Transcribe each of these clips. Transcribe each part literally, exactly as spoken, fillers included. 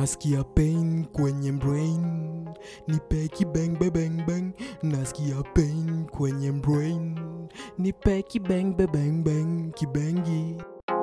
Nasikia pain kwenye brain, nipe kibang bang bang. Nasikia pain kwenye brain, nipe kibang bang bang kibengi.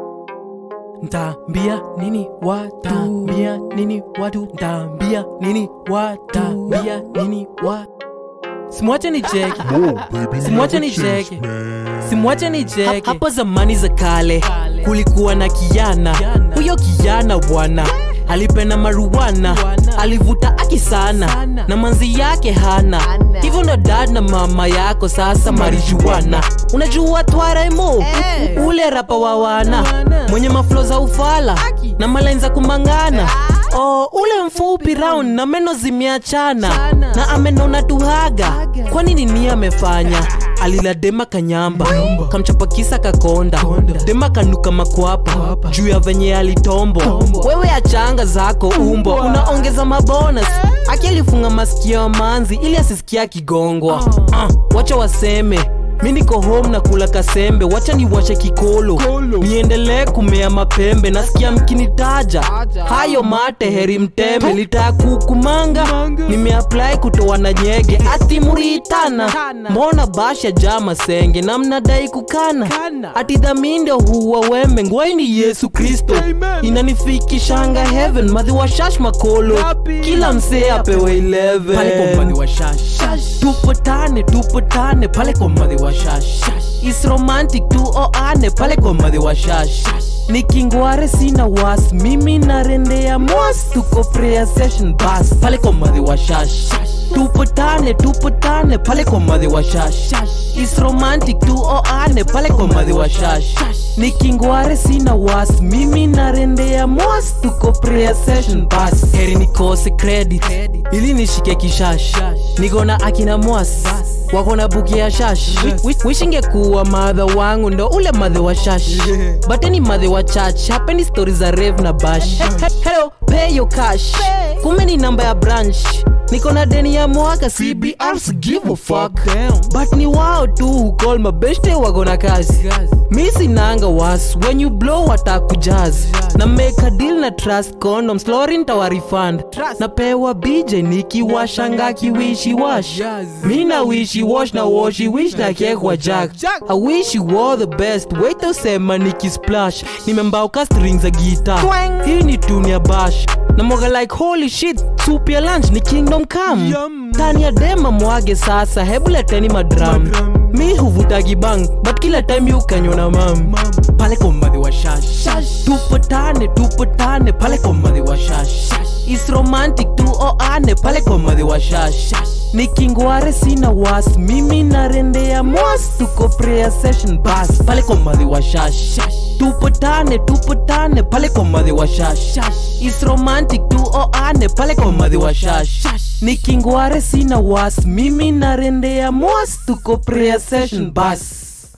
Ntambia nini watu, ntambia nini watu, ntambia nini watu, ntambia nini watu. Simwache ni cheki, simwache ni cheki, simwache ni cheki. Hapo zamani za kale kulikuwa na kijana, huyo kijana bwana alipenda marijuana, alivuta aki sana na manzi yake hana. Hivyo ndo dad na mama yako sasa marijuana. Unajua Twaremo, ule rapa wa wana mwenye maflow za ufala na malines za kumangana. Oh, ule mfupi round na meno zimeachana na amenona tuhaga. Kwa nini ni amefanya? Alila dema kanyamba, kamchapa kisa kakonda, dema kanuka makwapa juu ya venye alitombo. Wewe achanga zako umbo, unaongeza mabonus. Aki alifunga masikio manzi ili asisikia kigongwa. uh, Wacha waseme mi niko home na kula kasembe. Wacha ni washe kikolo, niendelee kumea mapembe. Nasikia mkinitaja hayo mate heri mtembe. Litaka kukumanga, nimeapply kutoa na nyege. Ati muritana, mbona basha jama senge na mnadai kukana. Ati dhaminde huwa wembe, ngwai ni Yesu Kristo inanifikishanga heaven. Madhi wa shash makolo, kila msee apewe eleven. Pale kwa madhi wa shash, tupatane tupatane pale kwa madhi wa shash. Is romantic tu o ane pale kwa madhi wa shash. Nikingware sina was, mimi narendea mwas. Tuko prayer session bas pale kwa madhi wa shash. Tupatane tupatane pale kwa madhi wa shash. Is romantic tu o ane pale kwa madhi wa shash. Nikingware sina was, mimi narendea mwas. Tuko prayer session bas. Heri nikose credit ili nishike kishash. Nigona akina mwas wakona buki ya shash. Wishinge kuwa madha wangu ndo ule madhe wa shash. Bateni madhe wa church, hapendi stories za rave na bash. Hello, pay your cash, kume ni namba ya branch. Niko na deni ya mwaka, C B Rs give a fuck. But ni wao tu call my beshte wagona kazi. Misi nanga was, when you blow watakujaz. Na make a deal na trust condoms, Lorin tawa refund. Na pewa B J niki washanga ki wishy wash. Mina wishy wash na washi wish na kekwa jack. I wish you all the best, wait to sema niki splash. Nimembauka strings za guitar, hii ni tune ya bash. Na moga like holy shit, soup ya lunch ni kingdom come. Tani ya dema mwage sasa, hebu leteni madram. Mi huvuta gibang, but kila time you kanyona mam. Pale kwa madhi wa shash, tupatane tupatane pale kwa madhi wa shash. Is romantic tu o ane pale kwa madhi wa shash. Nikingware sina was, mimi narendea mwas. Tuko prayer session bas pale kwa madhi wa shash. Tupatane tupatane pale kwa madhi wa shash. Is romantic tu o ane pale kwa madhi wa shash. Nikingware sina was, mimi narendea mwas. Tuko prayer session bas.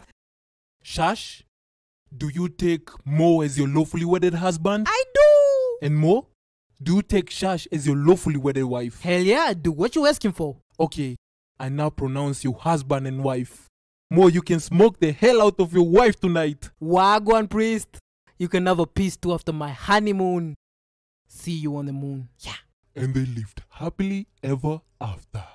Shash, do you take Mo as your lawfully wedded husband? I do. And Mo, do you take Shash as your lawfully wedded wife? Hell yeah, I do. What you asking for? Okay, I now pronounce you husband and wife. Mo, you can smoke the hell out of your wife tonight. Wagwan priest, you can have a piece too after my honeymoon. See you on the moon. Yeah. And they lived happily ever after.